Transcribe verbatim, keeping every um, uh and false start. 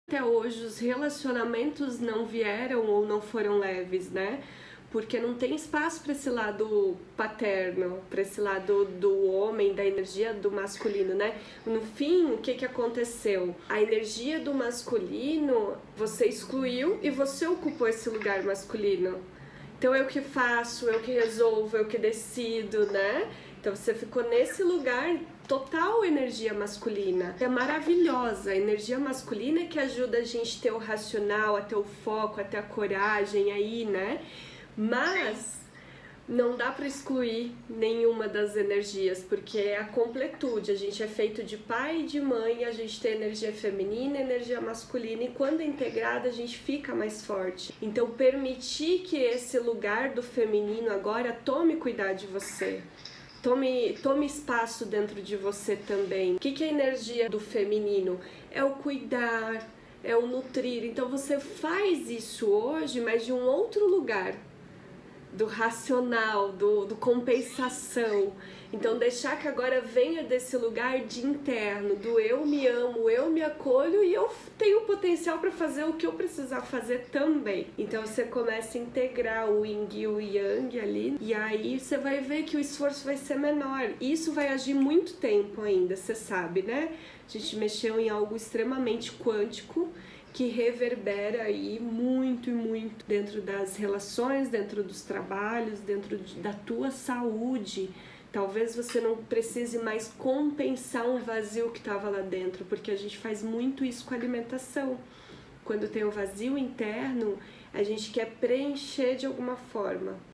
Até hoje os relacionamentos não vieram ou não foram leves, né? Porque não tem espaço para esse lado paterno, para esse lado do homem, da energia do masculino, né? No fim, o que que aconteceu? A energia do masculino você excluiu e você ocupou esse lugar masculino. Então eu que faço, eu que resolvo, eu que decido, né? Então você ficou nesse lugar total energia masculina. É maravilhosa, a energia masculina é que ajuda a gente a ter o racional, a ter o foco, a ter a coragem aí, né? Mas não dá para excluir nenhuma das energias, porque é a completude. A gente é feito de pai e de mãe, a gente tem energia feminina e energia masculina, e quando é integrada a gente fica mais forte. Então permitir que esse lugar do feminino agora tome cuidado de você. Tome, tome espaço dentro de você também. O que, que é a energia do feminino? É o cuidar, é o nutrir. Então você faz isso hoje, mas de um outro lugar. Do racional, do, do compensação. Então deixar que agora venha desse lugar de interno, do eu me amo, eu me acolho e eu tenho potencial para fazer o que eu precisar fazer também. Então você começa a integrar o yin e o yang ali, e aí você vai ver que o esforço vai ser menor. Isso vai agir muito tempo ainda, você sabe, né? A gente mexeu em algo extremamente quântico, que reverbera aí muito e muito dentro das relações, dentro dos trabalhos, dentro de, da tua saúde. Talvez você não precise mais compensar um vazio que estava lá dentro, porque a gente faz muito isso com a alimentação. Quando tem um vazio interno, a gente quer preencher de alguma forma.